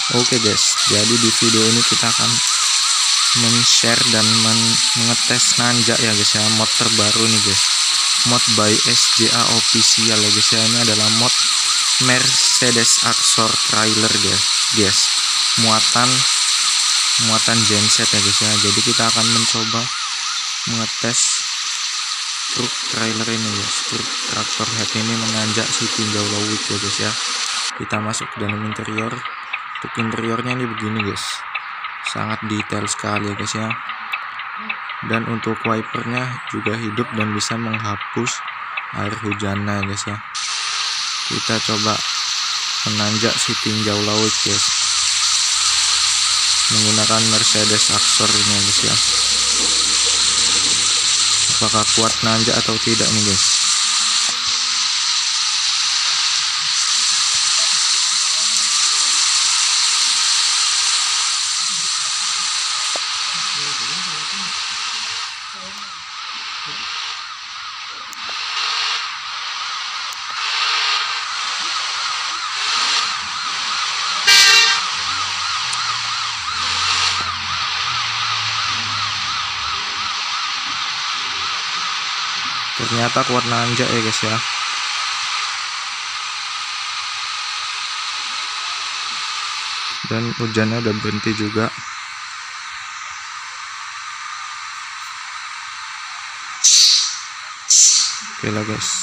Oke guys, jadi di video ini kita akan men-share dan mengetes Nanjak ya guys ya, mod terbaru nih guys, mod by SJA official ya guys ya. Ini adalah mod Mercedes Axor trailer guys, muatan genset ya guys ya. Jadi kita akan mencoba mengetes truk trailer ini guys, truk traktor head ini menanjak si tinjau lawik ya guys ya. Kita masuk ke dalam interior. Untuk interiornya ini begini guys, sangat detail sekali ya guys ya. Dan untuk wipernya juga hidup dan bisa menghapus air hujannya ya guys ya. Kita coba menanjak si tinjau laut guys menggunakan Mercedes Axor ini ya guys ya. Apakah kuat nanjak atau tidak nih guys? Ternyata kuat nanjak ya guys ya. Dan hujannya udah berhenti juga. Oke lah guys.